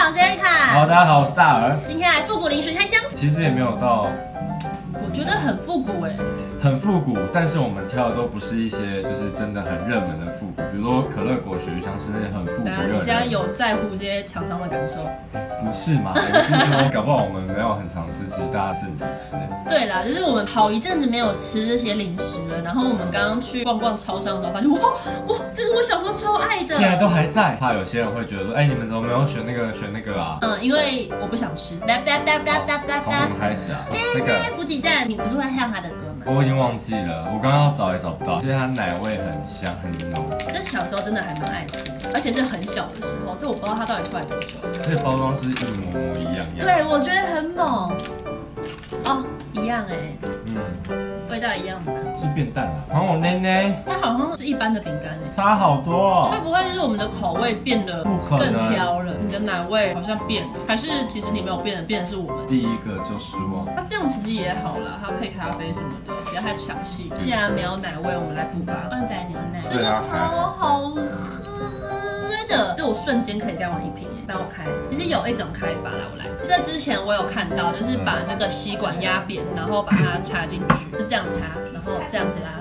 好，我是Erica。 好，大家好，我是大儿。 今天来复古零食开箱。 其实也没有到， 我觉得很复古哎， 很复古，但是我们挑的都不是一些就是真的很热门的复古，比如说可乐果、雪域香是那些很复古。 你现在有在乎这些厂商的感受？ 不是嘛？我是说，搞不好我们没有很常吃，其实大家是很常吃的。 对啦，就是我们好一阵子没有吃这些零食了。然后我们刚刚去逛逛超商的时候，发现哇，这是我小时候超爱的， 竟然都还在。怕有些人会觉得说，哎，你们怎么没有选那个啊？ 因为我不想吃。 从我们开始啊，这个补给站，你不是会唱他的歌吗？ 我已经忘记了，我刚刚要找也找不到。觉得它奶味很香，很浓。 这小时候真的还蛮爱吃的，而且是很小的时候。这我不知道它到底出来多久。 而且包装是一模一样。 对，我觉得很猛。哦，一样哎。味道一样吗？ 是变淡了。还我奶奶。 它好像是一般的饼干哎。 差好多哦。 会不会就是我们的口味变得更挑了？你的奶味好像变了，还是其实你没有变，变的是我们？ 第一个就失望。 它这样其实也好啦，它配咖啡什么的，不要太抢戏。既然没有奶味，我们来补吧。旺仔牛奶，这个超好喝的，这我瞬间可以干完一瓶耶！帮我开。其实有一种开法啦，我来。这之前我有看到，就是把这个吸管压扁，然后把它插进去，就这样插，然后这样子拉。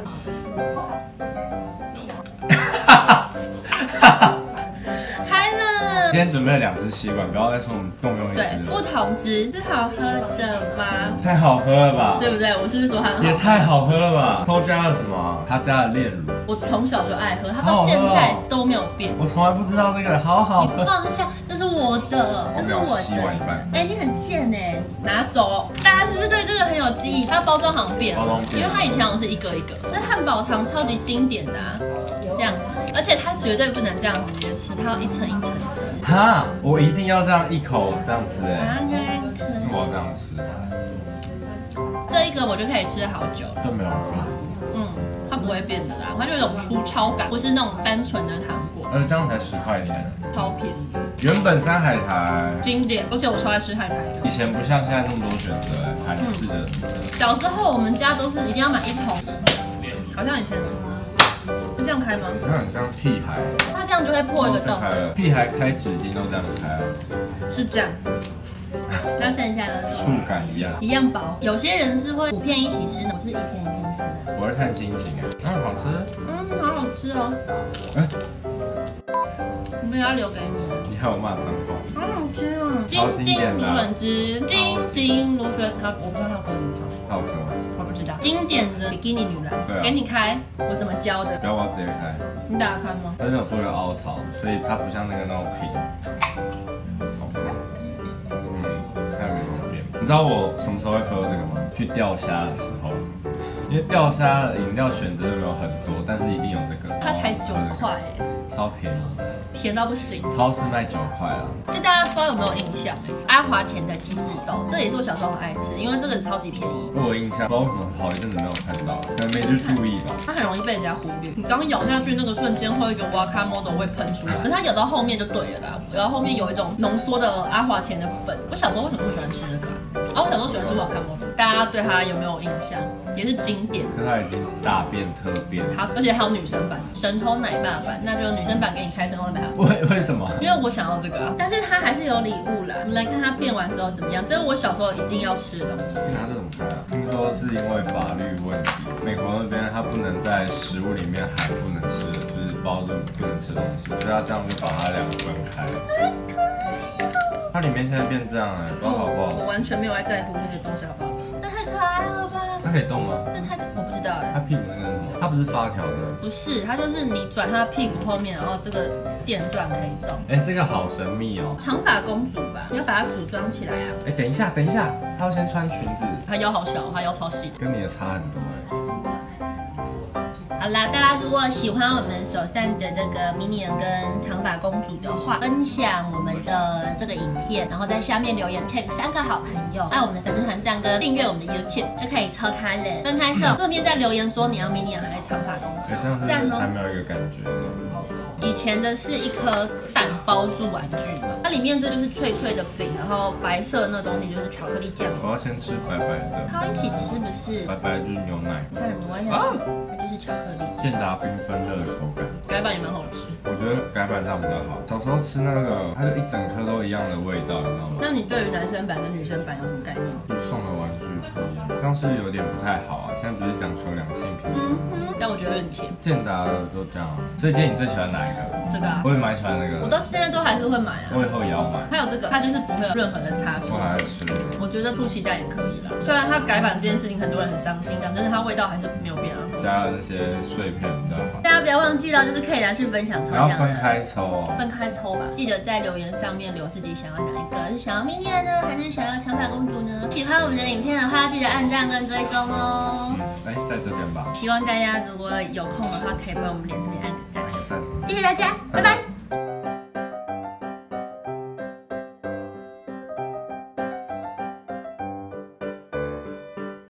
开了。今天准备了2支吸管，不要再说我们共用一支了。 对，不同支，是好喝的吧？ 太好喝了吧？ 对不对？我是不是说它很好喝？ 也太好喝了吧？都加了什么？它加了炼乳。我从小就爱喝，它到现在都没有变。 我从来不知道这个，好好喝。 你放下，这是我的，这是我的。 吸完一半。 哎，你很贱哎！拿走。大家是不是对这个很有记忆？它包装好像变了，因为它以前好像是一个一个。这汉堡糖超级经典的啊，这样子，而且它绝对不能这样直接吃，它要一层一层吃。 哈，我一定要这样一口这样吃哎。我要这样吃。 这一个我就可以吃好久。 都没有变。 它不会变的啦，它就有一种粗糙感，不是那种单纯的糖果。 而且这样才10块钱， 超便宜。 原本山海苔经典，而且我超爱吃海苔的。 以前不像现在这么多选择，韩式的。 小时候我们家都是一定要买1桶，好像以前是这样开吗？ 它很像屁孩， 它这样就会破一个洞。 屁孩开纸巾都这样开啊？ 是这样。那剩下的触感一样薄。有些人是会5片一起吃的，我是1片1片吃的。 我会看心情哎，好吃。 好好吃哦。我们要留给你。 你还有骂脏话。 好好吃哦。金金芦笋汁，金金芦笋，我不知道它喝什么汤。 好喝。 我不知道。经典的比基尼女郎，给你开，我怎么教的？ 不要，我要直接开。 你打开吗？ 它这边有做一个凹槽，所以它不像那种平。你知道我什么时候会喝这个吗？去钓虾的时候，因为钓虾的饮料选择没有很多，但是一定有这个。它才9块哎，超便宜， 便到不行。超市卖9块啊。这大家不知道有没有印象？阿华田的鸡翅豆，这也是我小时候很爱吃，因为这个超级便宜。我有印象，不知道为什么好一阵子没有看到，可能没去注意吧。它很容易被人家忽略。你刚咬下去那个瞬间会有一个guacamole会喷出来，可是它咬到后面就对了啦。然后后面有一种浓缩的阿华田的粉。我小时候为什么那么喜欢吃这个啊？我小时候喜欢吃guacamole，大家对它有没有印象？也是经典。可是它已经大变特变。它而且还有女生版，神偷奶爸版，那就女生版给你开神偷奶爸。为什么？因为我想要这个啊，但是它还是有礼物啦。我们来看它变完之后怎么样，这是我小时候一定要吃的东西。它这怎么开啊？听说是因为法律问题，美国那边它不能在食物里面含不能吃的，就是包着不能吃的东西，所以它这样就把它2个分开。它里面现在变这样哎，不知道好不好吃。我完全没有在乎那个东西好不好吃。那太可爱了吧？它可以动吗？我不知道哎。它屁股那个是什么？它不是发条的。不是，它就是你转它屁股后面，然后这个电钻可以动。哎，这个好神秘哦。长发公主吧？你要把它组装起来啊。哎，等一下，她要先穿裙子。她腰好小，她腰超细的。跟你的差很多哎。好啦，大家如果喜欢我们手上的这个迷你人跟长发公主的话，分享我们的这个影片，然后在下面留言 tag 3个好朋友，按我们的粉丝团赞跟订阅我们的 YouTube 就可以抽他人分开送。顺便再留言说你要迷你人还是长发公主，这样是还没有一个感觉。以前的是一颗蛋包住玩具嘛，它里面这就是脆脆的饼，然后白色那东西就是巧克力酱。我要先吃白白的，它要一起吃不是？白白就是牛奶，看我要先吃，它就是是巧克力。 健达缤纷乐的口感， 改版也蛮好吃。 我觉得改版这样比较好。小时候吃那个，它就一整颗都一样的味道，你知道吗？ 那你对于男生版跟女生版有什么概念？ 就是送的玩具不一样，这样是有点不太好啊。现在不是讲求两性平权吗？ 但我觉得有点甜。 健达的就这样。所以今天你最喜欢哪一个？ 这个啊， 我也蛮喜欢那个。 我到现在都还是会买啊。 我以后也要买。 还有这个，它就是不会有任何的差错。 我还爱吃。 我觉得出奇蛋也可以啦。虽然它改版这件事情很多人很伤心，讲真的，它味道还是没有变啊。 加了那些碎片比较好。 大家不要忘记了，就是可以拿去分享抽奖。 然后分开抽哦。分开抽吧，记得在留言上面留自己想要哪一个，是想要米妮呢，还是想要长发公主呢？喜欢我们的影片的话，记得按赞跟追踪哦。 在这边吧。 希望大家如果有空的话，可以帮我们脸书里按个赞。谢谢大家，拜拜。